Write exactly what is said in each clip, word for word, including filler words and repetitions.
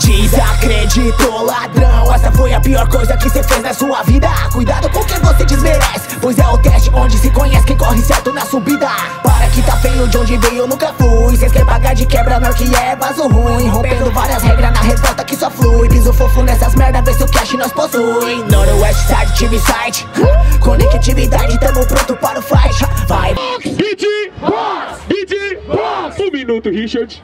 Desacreditou, ladrão. Essa foi a pior coisa que cê fez na sua vida. Cuidado com quem você desmerece, pois é o teste onde se conhece quem corre certo na subida. Para que tá feio, de onde veio eu nunca fui. Cês quer pagar de quebra, não que é vaso ruim. Rompendo várias regras na revolta que só flui. Piso fofo nessas merda, vê se o cash nós possui. Noroeste Side, T V Site, conectividade, tamo pronto para o fight. Vai Beat Box! Beat Box! Um minuto, Richard.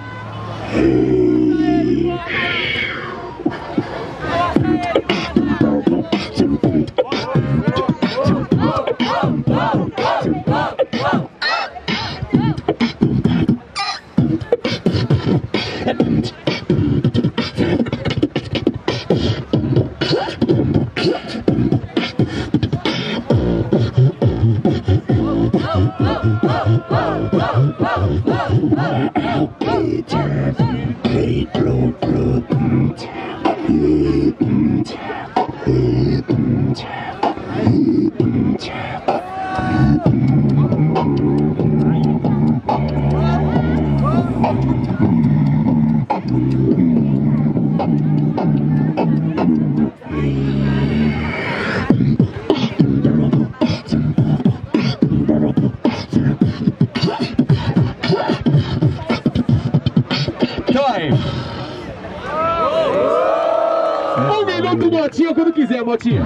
Um minuto, Motinha, quando quiser, Motinha.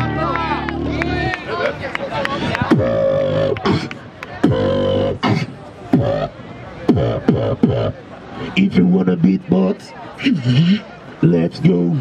If you wanna beatbox, let's go.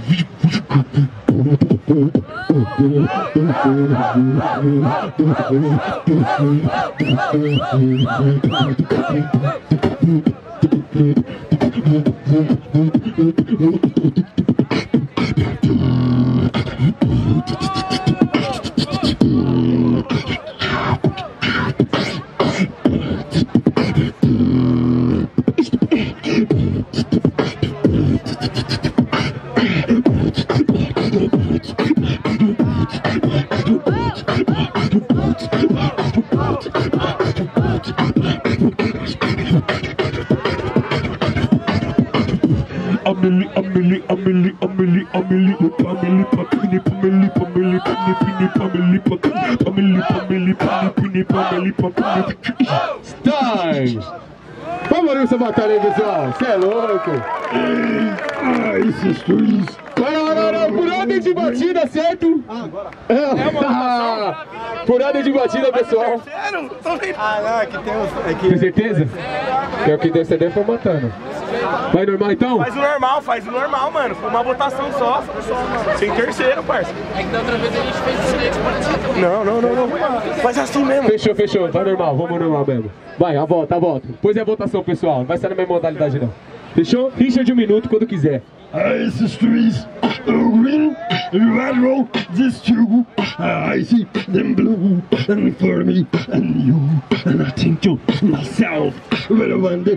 Amelie, Amelie, Amelie, Amelie, Amelie, Amelie, Papini, Pameli, Pameli, Pini, Pini, Pameli, Papini, Pameli, Pameli, Pini, Pameli, Papini. Time! Vamos abrir essa batalha aí, pessoal. Cê é louco. Ah, esses três. Não, não, não, por ordem de batida, certo? Ah, agora. É, por ordem de batida, pessoal. Ah, não, aqui tem os... Tem certeza? Que é o que deu C D foi matando. Vai normal então? Faz o normal, faz o normal, mano. Foi uma votação só. Sem terceiro, parça. É que da outra vez a gente fez o silêncio para também. Não, não, não, não. Faz assim mesmo. Fechou, fechou. Vai normal, vamos normal mesmo. Vai, a volta, a volta. Pois é a votação, pessoal. Não vai ser na mesma modalidade, não. Fechou? Richard, um minuto quando quiser. Ah, esses três. Green, red, this two. I see them blue, and for me, and you. And I think to myself, when I wonder.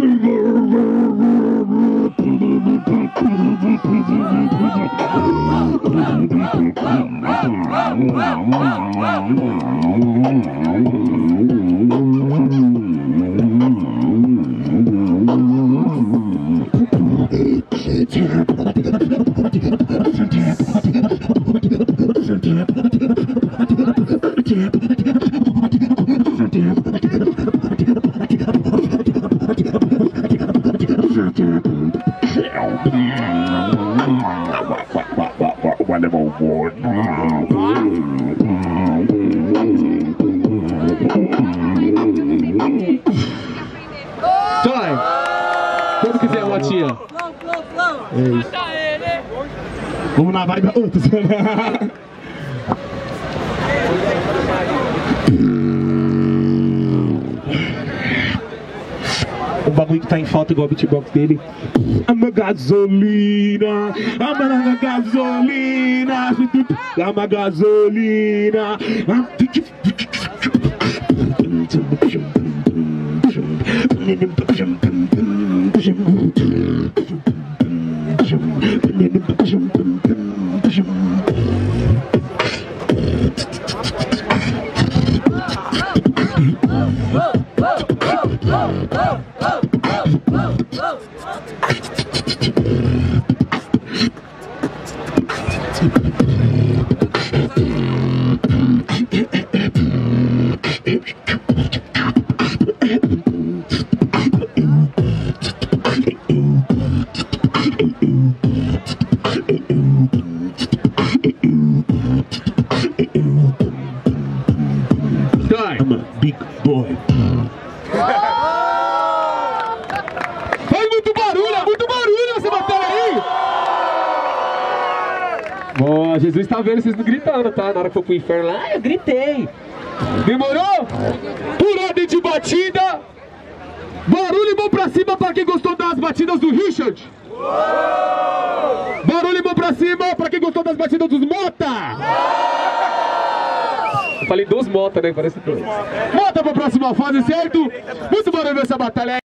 Time! Quando quiser, Motinha. É isso. Vamos na vibe. O bagulho que tá em falta igual o beatbox dele. I'm a gasolina, I'm a gasolina, I'm a gasolina. Ó, Jesus tá vendo vocês não gritando, tá? Na hora que for pro inferno lá, eu gritei. Demorou? Por ordem de batida. Barulho e mão pra cima pra quem gostou das batidas do Richard. Barulho e mão pra cima pra quem gostou das batidas dos Mota. Eu falei dos Mota, né? Parece que... Mota pra próxima fase, certo? Muito barulho nessa batalha aí.